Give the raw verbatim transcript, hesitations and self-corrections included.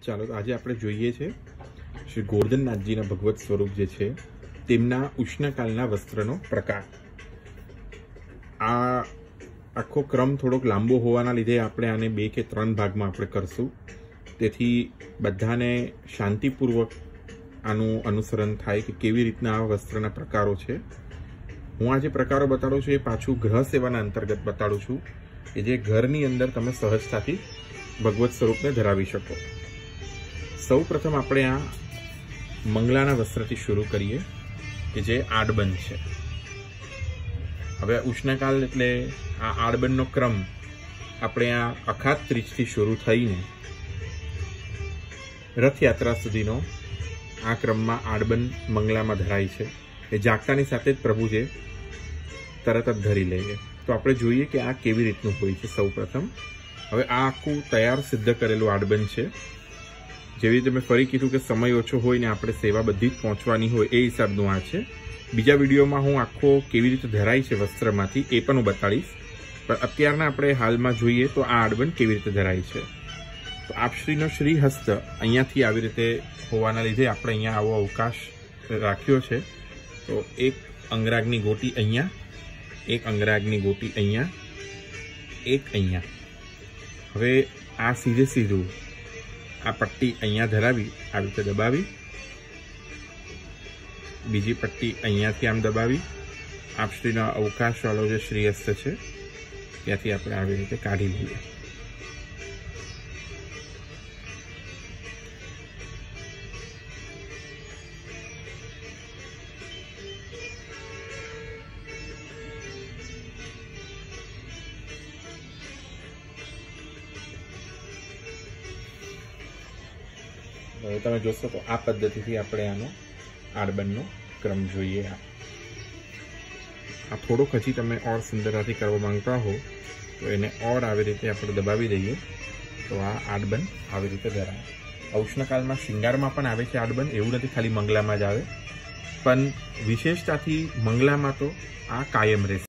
ચાલો આજે આપણે જોઈએ છે શ્રી ગોર્ધનનાથજીના ભગવત સ્વરૂપ જે છે તેમના ઉષ્ણકાલના વસ્ત્રનો પ્રકાર। આ આખો ક્રમ થોડોક લાંબો હોવાના લીધે આપણે આને બે કે ત્રણ ભાગમાં આપણે કરશું, તેથી બધાને શાંતિપૂર્વક આનું અનુસરણ થાય કે કેવી રીતના આ વસ્ત્રના પ્રકારો છે। હું આ જે પ્રકારો બતાડું છું એ પાછું ગ્રહ સેવાના અંતર્ગત બતાડું છું કે જે ઘરની અંદર તમે સહજતાથી ભગવત સ્વરૂપને ધરાવી શકો। સૌ પ્રથમ આપણે આ મંગલાના વસ્ત્રથી શરૂ કરીએ કે જે આડબંધ છે। હવે ઉષ્ણકાલ એટલે આ આડબંધનો ક્રમ આપણે આ અખાત ત્રીજથી શરૂ થઈને રથયાત્રા સુધીનો આ ક્રમમાં આડબંધ મંગલામાં ધરાય છે। એ જાગતાની સાથે જ પ્રભુ જે તરત જ ધરી લઈએ। તો આપણે જોઈએ કે આ કેવી રીતનું હોય છે। સૌ પ્રથમ હવે આ આખું તૈયાર સિદ્ધ કરેલું આડબંધ છે। જેવી રીતે મેં ફરી કીધું કે સમય ઓછો હોય ને આપણે સેવા બધી જ પહોંચવાની હોય એ હિસાબનું આ છે। બીજા વિડીયોમાં હું આખો કેવી રીતે ધરાય છે વસ્ત્રમાંથી એ પણ હું બતાડીશ, પણ અત્યારના આપણે હાલમાં જોઈએ તો આ આડબંધ કેવી રીતે ધરાય છે। તો આપશ્રીનો શ્રી હસ્ત અહીંયાથી આવી રીતે હોવાના લીધે આપણે અહીંયા આવો અવકાશ રાખ્યો છે। તો એક અંગરાગની ગોટી અહીંયા, એક અંગરાગની ગોટી અહીંયા, એક અહીંયા। હવે આ સીધે સીધું આ પટ્ટી અહીંયા ધરાવી આવી રીતે દબાવી, બીજી પટ્ટી અહીંયાથી આમ દબાવી આપશ્રીનો અવકાશવાળો જે શ્રીહસ્ત છે ત્યાંથી આપણે આવી રીતે કાઢી લઈએ। હવે તમે જોશો તો આ પદ્ધતિથી આપણે આનો આડબંધનો ક્રમ જોઈએ। આ થોડોક હજી તમે ઓર સુંદરતાથી કરવા માંગતા હો તો એને ઓર આવી રીતે આપણે દબાવી દઈએ તો આ આડબંધ આવી રીતે ધરાય। ઉષ્ણકાલમાં શિંગારમાં પણ આવે છે આડબંધ, એવું નથી ખાલી મંગલામાં જ આવે, પણ વિશેષતાથી મંગલામાં તો આ કાયમ રહેશે।